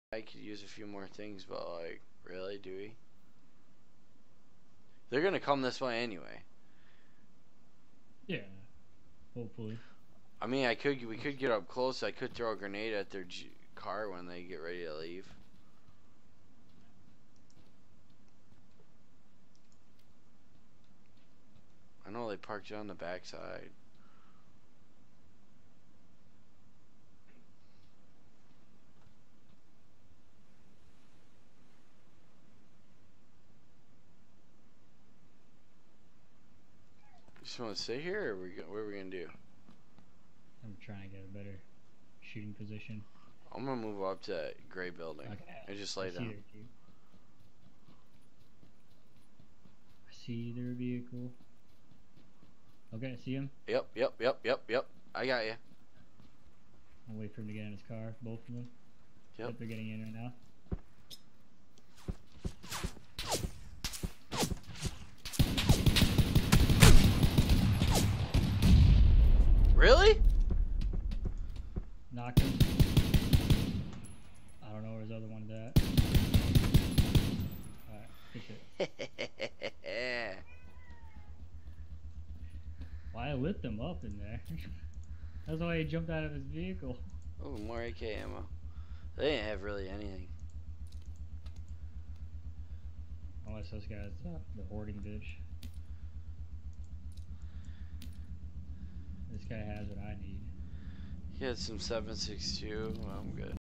I could use a few more things, but like, really, do we? They're gonna come this way anyway. Yeah, hopefully. I mean, we could get up close. I could throw a grenade at their car when they get ready to leave. I know they parked it on the backside. You just want to sit here, or what are we gonna do? I'm trying to get a better shooting position. I'm gonna move up to that gray building and just lay down. I see their vehicle. Okay, I see him. Yep. I got you. I'll wait for him to get in his car, both of them. Yep. They're getting in right now. Really? Knocked him. I don't know where his other one's at. Alright, good shit. Why I lit them up in there? That's why he jumped out of his vehicle. Oh, more AK ammo. They didn't have really anything. Unless those guys, the hoarding bitch. This guy has what I need. He had some 7.62. Well, I'm good.